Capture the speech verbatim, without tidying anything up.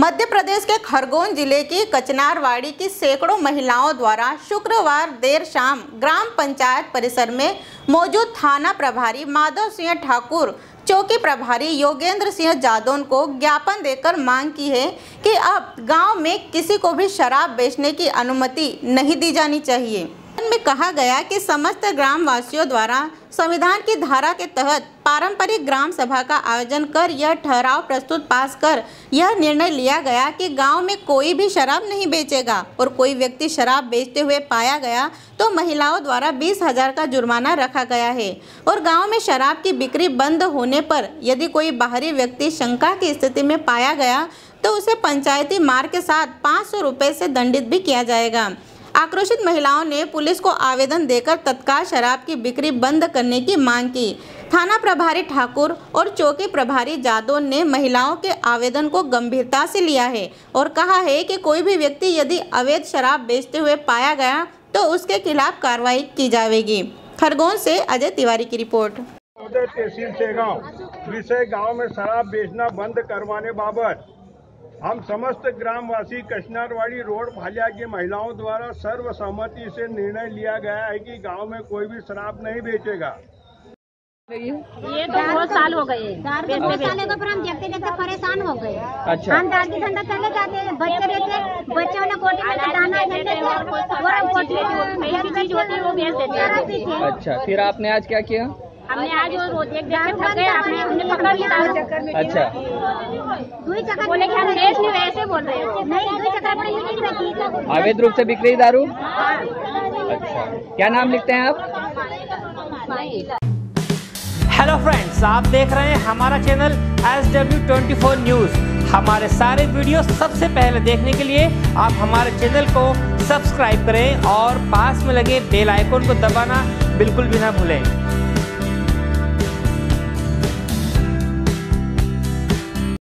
मध्य प्रदेश के खरगोन जिले की कचनारवाड़ी की सैकड़ों महिलाओं द्वारा शुक्रवार देर शाम ग्राम पंचायत परिसर में मौजूद थाना प्रभारी माधव सिंह ठाकुर, चौकी प्रभारी योगेंद्र सिंह जादौन को ज्ञापन देकर मांग की है कि अब गांव में किसी को भी शराब बेचने की अनुमति नहीं दी जानी चाहिए। में कहा गया कि समस्त ग्रामवासियों द्वारा संविधान की धारा के तहत पारंपरिक ग्राम सभा का आयोजन कर यह ठहराव प्रस्तुत पास कर यह निर्णय लिया गया कि गांव में कोई भी शराब नहीं बेचेगा और कोई व्यक्ति शराब बेचते हुए पाया गया तो महिलाओं द्वारा बीस हजार का जुर्माना रखा गया है और गांव में शराब की बिक्री बंद होने पर यदि कोई बाहरी व्यक्ति शंका की स्थिति में पाया गया तो उसे पंचायती मार के साथ पाँच सौ रुपये से दंडित भी किया जाएगा। आक्रोशित महिलाओं ने पुलिस को आवेदन देकर तत्काल शराब की बिक्री बंद करने की मांग की। थाना प्रभारी ठाकुर और चौकी प्रभारी जादौन ने महिलाओं के आवेदन को गंभीरता से लिया है और कहा है कि कोई भी व्यक्ति यदि अवैध शराब बेचते हुए पाया गया तो उसके खिलाफ कार्रवाई की जाएगी। खरगोन से अजय तिवारी की रिपोर्ट। तहसील सेगांव विषय गांव में शराब बेचना बंद करवाने बाबत हम समस्त ग्रामवासी कचनारवाड़ी रोड भालिया की महिलाओं द्वारा सर्वसम्मति से निर्णय लिया गया है कि गांव में कोई भी शराब नहीं बेचेगा। ये तो बहुत साल हो गए बेचने बेचने को, पर हम देखते देखते परेशान हो गए। अच्छा। हम दादी धंधा चले जाते हैं, बच्चे रहते बच्चों ने कोटी में दाना देते और कोटी में वो बेच देते हैं। अच्छा, फिर आपने आज क्या किया? हमने आज वो रोज एक जगह थक गए, आपने हमने पकड़ लिया। अच्छा, दुई चक्कर बोले कि हम बेच नहीं रहे, ऐसे बोल रहे हो? नहीं, दुई चक्कर अपने नहीं रखी। अवैध रूप से बिक रही दारू? अच्छा, क्या नाम लिखते हैं आप? हेलो फ्रेंड्स, आप देख रहे हैं हमारा channel S W twenty four news. हमारे सारे वीडियो सबसे पहले देखने के लिए आप हमारे चैनल को सब्सक्राइब करें और पास में लगे बेल आइकन को दबाना बिल्कुल भी ना भूलें।